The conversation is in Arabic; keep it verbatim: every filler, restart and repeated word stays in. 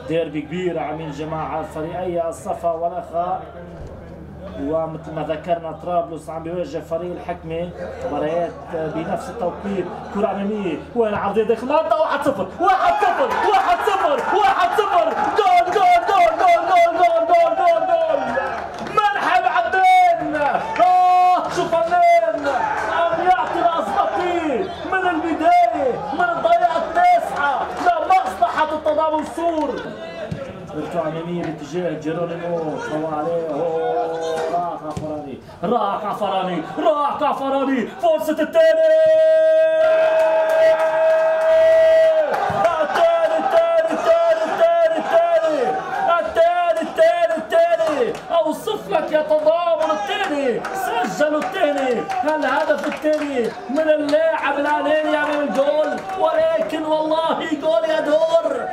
ديربي كبير عاملين جماعة فريقي الصفا والأخاء، ومثل ما ذكرنا طرابلس عم بيواجه فريق الحكمة، مباريات بنفس التوقيت. كرة أمامية وين عرضية داخل المنطقة، واحد صفر واحد صفر واحد صفر واحد صفر، جول جول جول جول جول جول جول جول جول منحب عدين. آه شو فنان عم يعطي الأسبقية من البداية، من الدقيقة التاسعة لمصلحة التضامن السور. كرة أمامية باتجاه جيرونيمو، هو عليه راح عفراني راح عفراني راح عفراني، فرصة الثاني الثاني الثاني الثاني الثاني الثاني الثاني الثاني أوصف لك يا تضامن الثاني، سجلوا الثاني، الهدف الثاني من اللاعب العلاني أمام الجول، ولكن والله جول يا دول.